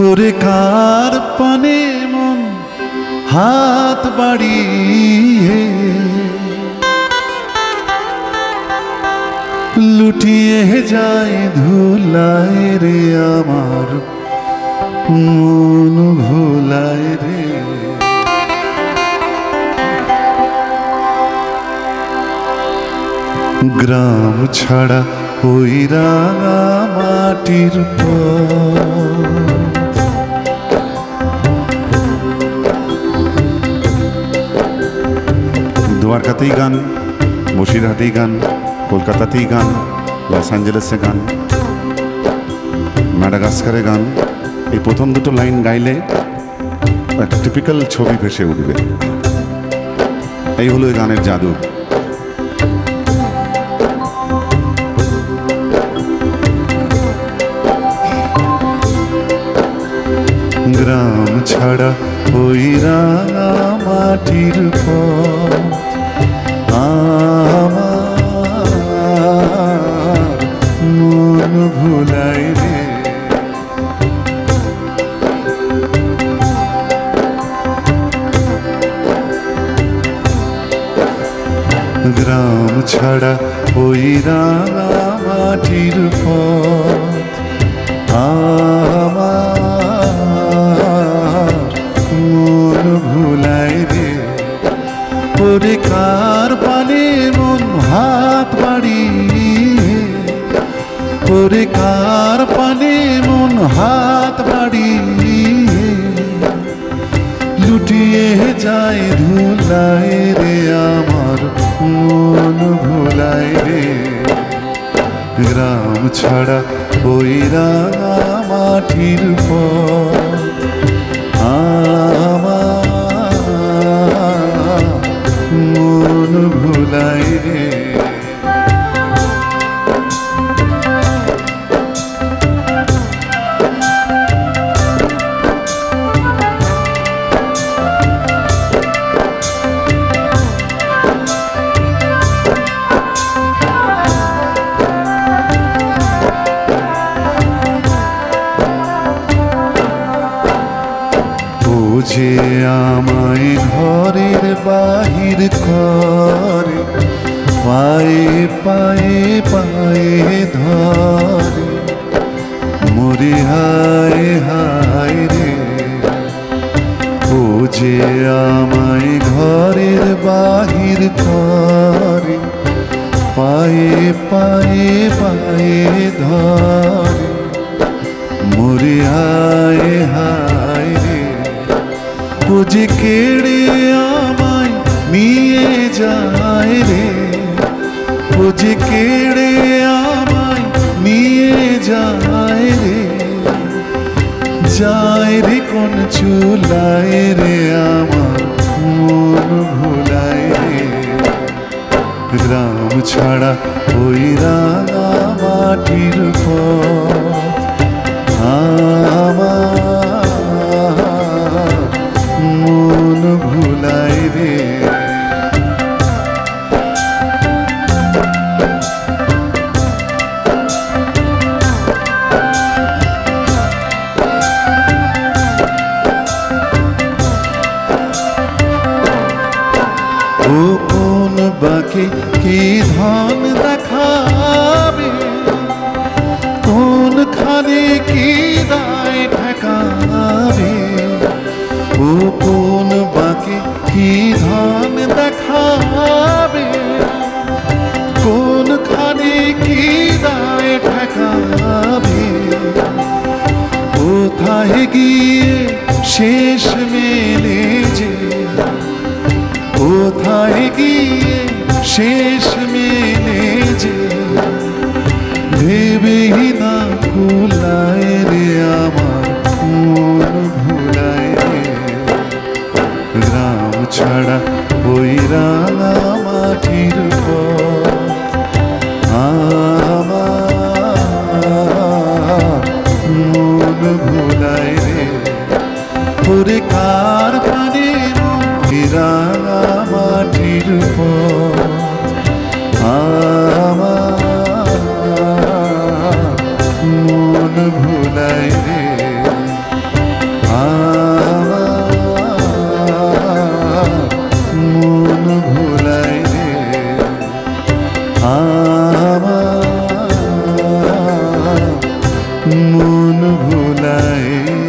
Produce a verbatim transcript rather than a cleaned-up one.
ওরে কার পানে মন হাত বাড়িয়ে লুটিয়ে যায় ধুলায় রে আমার মন ভুলায় রে। গ্রাম ছাড়া ওই রাঙা মাটির দ্বারকাতেই গান, বসিরহাটেই গান, কলকাতাতেই গান, লস অ্যাঞ্জেলেসে গান, ম্যাডাগাস্কারে গান। এই প্রথম দুটো লাইন গাইলে একটা টিপিক্যাল ছবি ভেসে উঠবে। এই হলো এই গানের জাদু। গ্রাম ছাড়া ওই রাঙা মাটির পথ আমার মন ভুলায় রে। গ্রাম ছাড়া ওই রাঙা মাটির পথ আমার মন ভুলায় রে। ওরে কার পানে মন হাত বাড়িয়ে, ওরে কার পানে মন হাত বাড়িয়ে লুটিয়ে যায় ধুলায় রে আমার মন ভুলায় রে। গ্রাম ছাড়া ওই রাঙা মাটির পথ আমার মন ভুলায় রে। যে আমায় ঘরের বাহির করে, পায়ে পায়ে পায়ে ধরে, মরে হায় হায় রে। ও যে আমায় ঘরের বাহির করে, পায়ে পায়ে পায়ে ধরে, মরে হায় হায় রে। ও যে কেড়ে আমায় নিয়ে যায় রে, ও যে কেড়ে আমায় নিয়ে যায় রে, যায় রে কোন চুলায় রে আমার মন ভুলায় রে। গ্রাম ছাড়া ওই রাঙা মাটির পথ আমার মন ভুলায় রে। ও কোন বাকি কি ধন দেখাবে, কোন খানে কি দায় ঠেকাবে। ও কোন বাকি কি ধন দেখাবে, কোন খানে কি দায় ঠেকাবে। কোথায় গিয়ে শেষ মেলে যে, কোথায় গিয়ে শেষ মেলে যে, ভেবেই না কুলায় রে আমার মন ভুলায় রে। গ্রাম ছাড়া ওই রাঙা মাটির পথ আমার মন ভুলায় রে। ওরে কার পানে রাঙা মাটির পথ আমার মন ভুলায় রে। আমার মন ভুলাই রে, আমার মন ভুলাই